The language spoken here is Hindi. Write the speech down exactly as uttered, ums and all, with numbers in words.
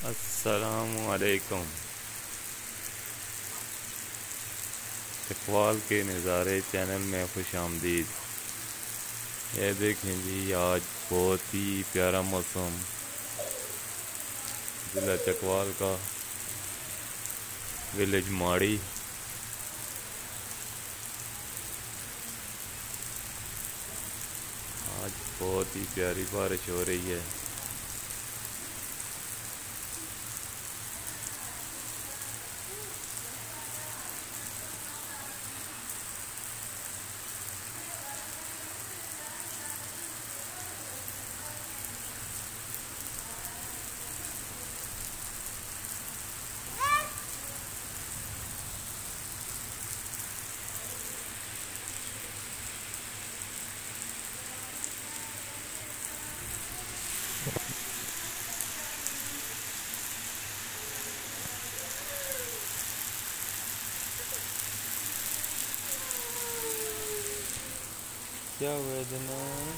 अस्सलामुअलैकुम। इकबाल के नज़ारे चैनल में खुश आमदीद। ये देखें जी, आज बहुत ही प्यारा मौसम ज़िला चकवाल का, विलेज माड़ी। आज बहुत ही प्यारी बारिश हो रही है। क्या वेदना